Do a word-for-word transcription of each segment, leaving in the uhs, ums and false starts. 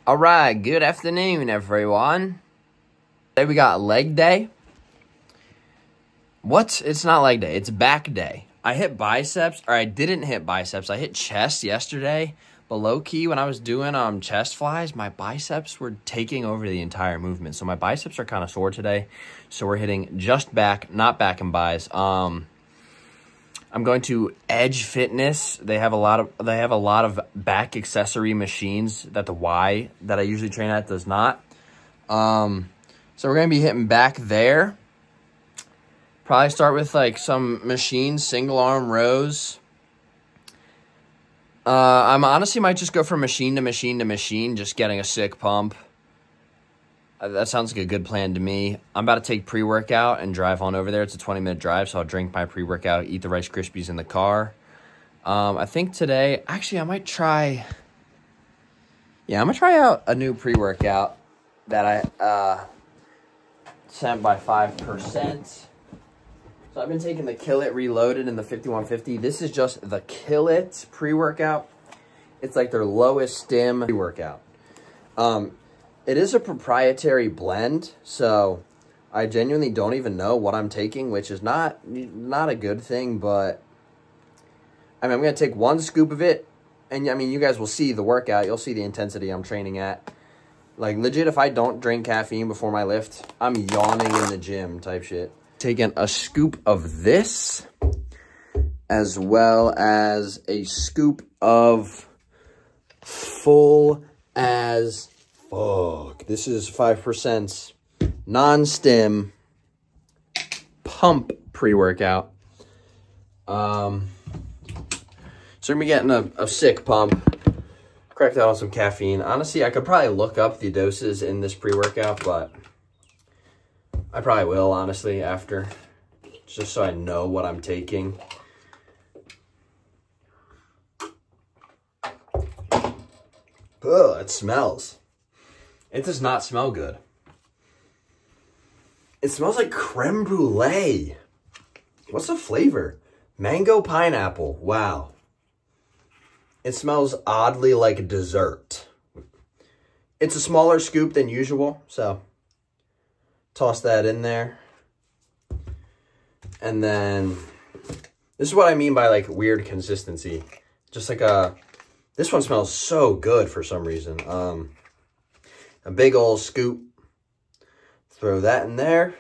All right, good afternoon, everyone. Today we got leg day. What? It's not leg day. It's back day. I hit biceps, or I didn't hit biceps. I hit chest yesterday, but low-key, when I was doing um chest flies, my biceps were taking over the entire movement. So my biceps are kind of sore today. So we're hitting just back, not back and bis. Um, I'm going to Edge Fitness. They have a lot of they have a lot of back accessory machines that the Y that I usually train at does not. Um, so we're gonna be hitting back there. Probably start with like some machines, single arm rows. Uh, I'm honestly might just go from machine to machine to machine, just getting a sick pump. Uh, that sounds like a good plan to me. I'm about to take pre-workout and drive on over there. It's a twenty minute drive, so I'll drink my pre-workout, eat the Rice Krispies in the car. Um, I think today, actually, I might try. Yeah, I'm gonna try out a new pre-workout that I uh, sent by five percent. So I've been taking the Kill It Reloaded and the fifty-one fifty. This is just the Kill It pre-workout. It's like their lowest stim pre-workout. Um, it is a proprietary blend, so I genuinely don't even know what I'm taking, which is not, not a good thing, but I mean, I'm going to take one scoop of it, and I mean, you guys will see the workout. You'll see the intensity I'm training at. Like, legit, if I don't drink caffeine before my lift, I'm yawning in the gym type shit. Taking a scoop of this, as well as a scoop of full as fuck. This is five percent non-stim pump pre-workout. Um, so we're gonna be getting a, a sick pump. Cracked out on some caffeine. Honestly, I could probably look up the doses in this pre-workout, but I probably will, honestly, after, just so I know what I'm taking. Ugh, it smells. It does not smell good. It smells like creme brulee. What's the flavor? Mango pineapple. Wow. It smells oddly like dessert. It's a smaller scoop than usual, so toss that in there. And then, this is what I mean by like weird consistency. Just like a, this one smells so good for some reason. Um, a big old scoop. Throw that in there.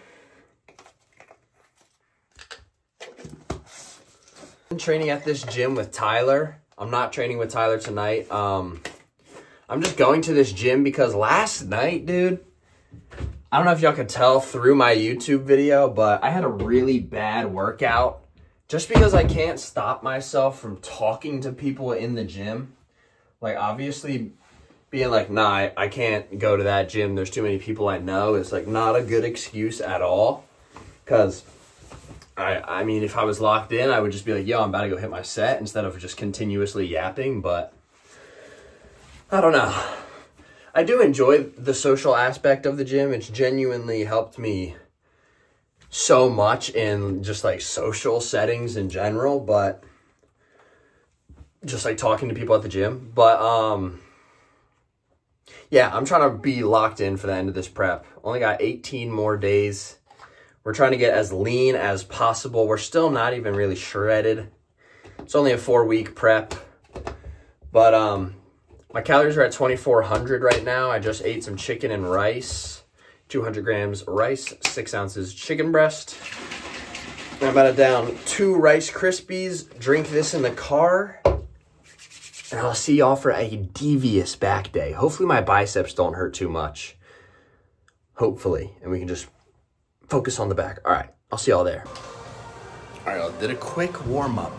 I'm training at this gym with Tyler. I'm not training with Tyler tonight. Um, I'm just going to this gym because last night, dude, I don't know if y'all could tell through my YouTube video, but I had a really bad workout just because I can't stop myself from talking to people in the gym. Like, obviously, being like, nah, I, I can't go to that gym. There's too many people I know. It's, like, not a good excuse at all. Because, I, I mean, if I was locked in, I would just be like, yo, I'm about to go hit my set instead of just continuously yapping. But, I don't know. I do enjoy the social aspect of the gym. It's genuinely helped me so much in just like social settings in general, but just like talking to people at the gym. But um, yeah, I'm trying to be locked in for the end of this prep. Only got eighteen more days. We're trying to get as lean as possible. We're still not even really shredded. It's only a four week prep, but um, my calories are at twenty-four hundred right now. I just ate some chicken and rice. two hundred grams rice, six ounces chicken breast. I'm about to down two Rice Krispies, drink this in the car, and I'll see y'all for a devious back day. Hopefully my biceps don't hurt too much. Hopefully. And we can just focus on the back. All right, I'll see y'all there. All right, I did a quick warm-up.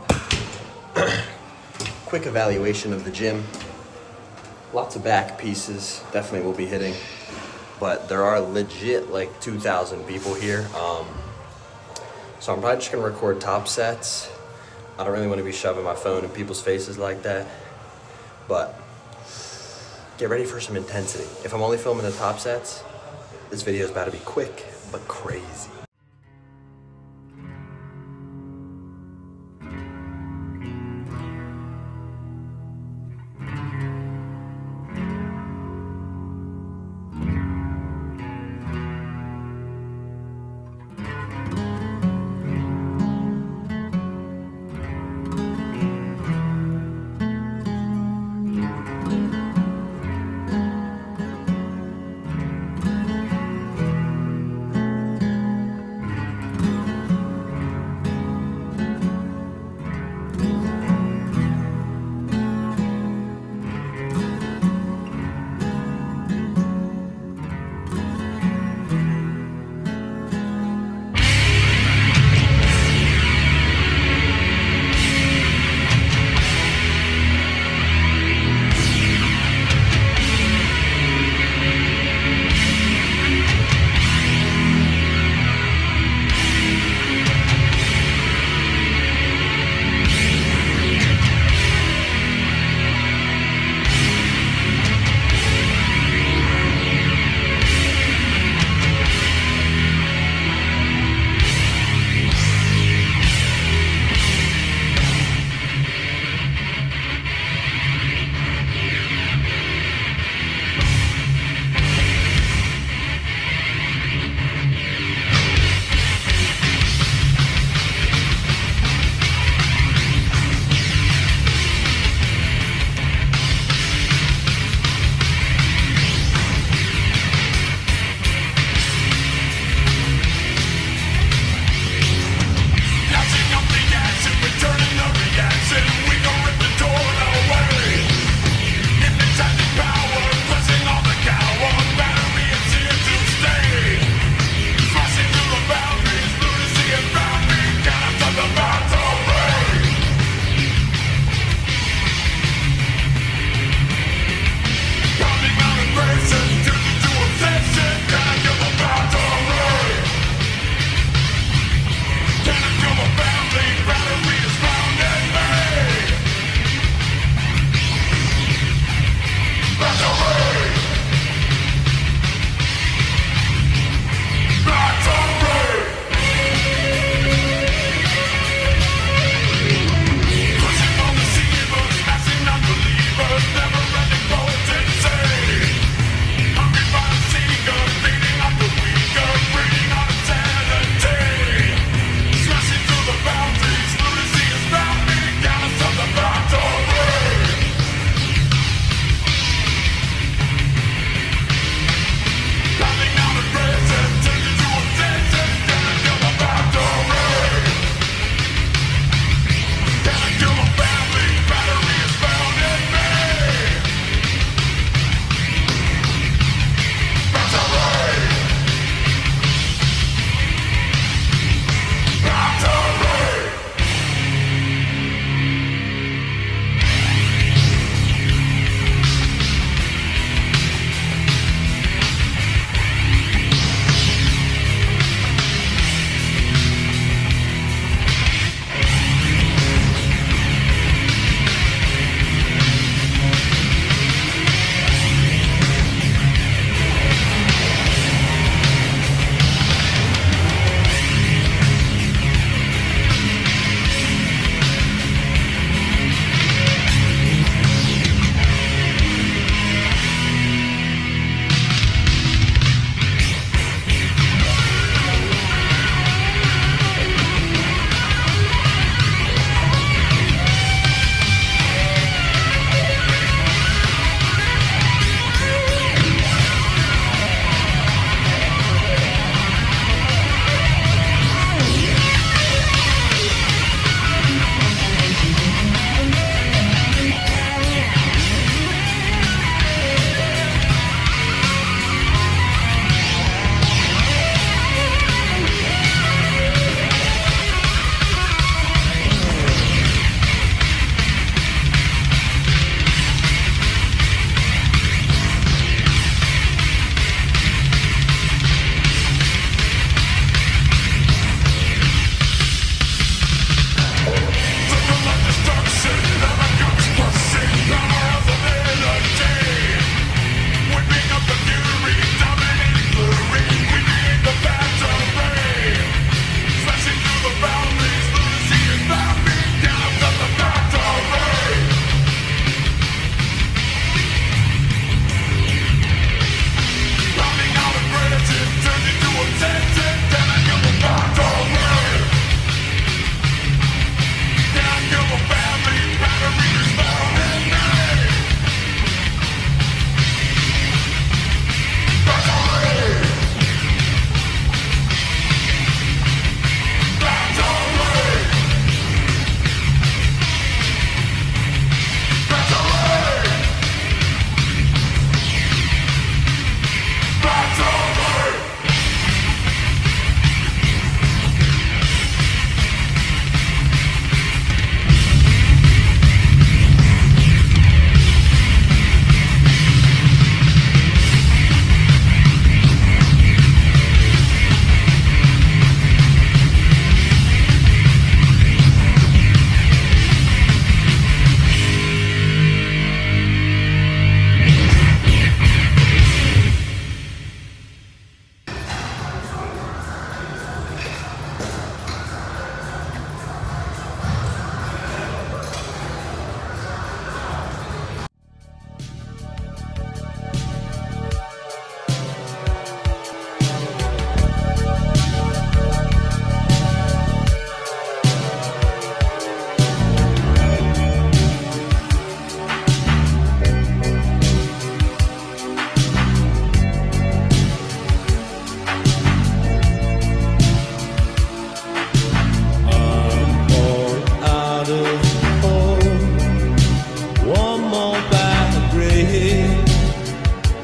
Quick evaluation of the gym. Lots of back pieces, definitely will be hitting. But there are legit like two thousand people here. Um, so I'm probably just gonna record top sets. I don't really wanna be shoving my phone in people's faces like that. But get ready for some intensity. If I'm only filming the top sets, this video is about to be quick, but crazy.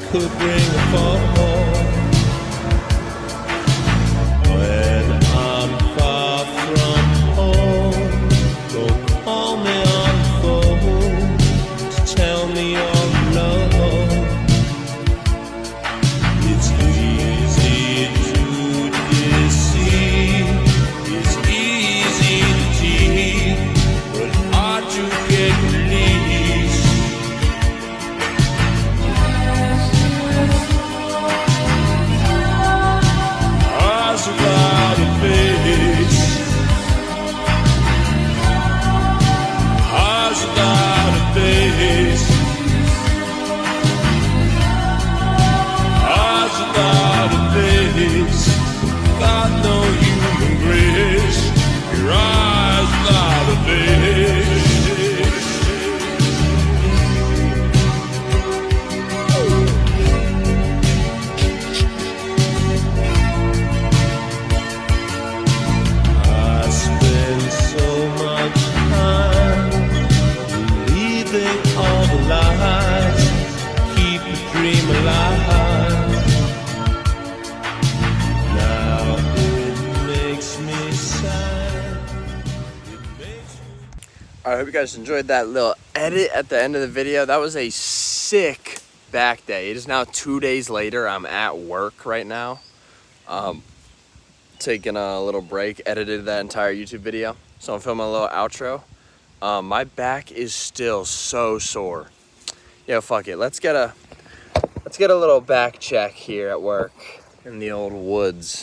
could bring a fall. When I'm far from home, don't call me on the phone to tell me you're alone. It's easy to deceive, it's easy to cheat, but hard to get released. Eyes without a face, eyes without a face, eyes without a face, got no human grace. Your eyes without a face. I spend so much time believing all the lies, keep the dream alive. Now it makes me sad. It makes me I hope you guys enjoyed that little edit at the end of the video. That was a sick back day. It is now two days later. I'm at work right now. Um, taking a little break, edited that entire YouTube video. So I'm filming a little outro. Um, my back is still so sore. Yeah, fuck it. Let's get a let's get a little back check here at work in the old woods.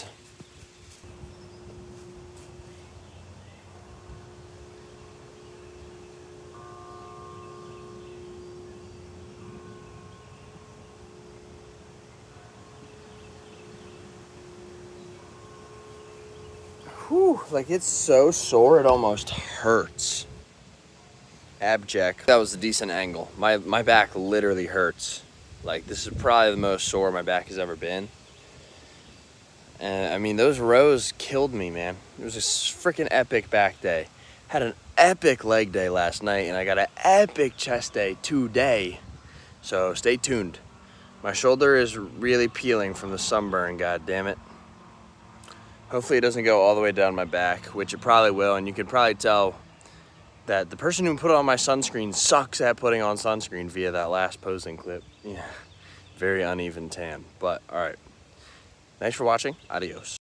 Whew, like it's so sore it almost hurts. Abject. That was a decent angle. My my back literally hurts. Like this is probably the most sore my back has ever been. And I mean those rows killed me, man. It was a freaking epic back day. Had an epic leg day last night and I got an epic chest day today. So stay tuned. My shoulder is really peeling from the sunburn, god damn it. Hopefully it doesn't go all the way down my back, which it probably will, and you can probably tell that the person who put on my sunscreen sucks at putting on sunscreen via that last posing clip. Yeah, very uneven tan, but all right. Thanks for watching. Adios.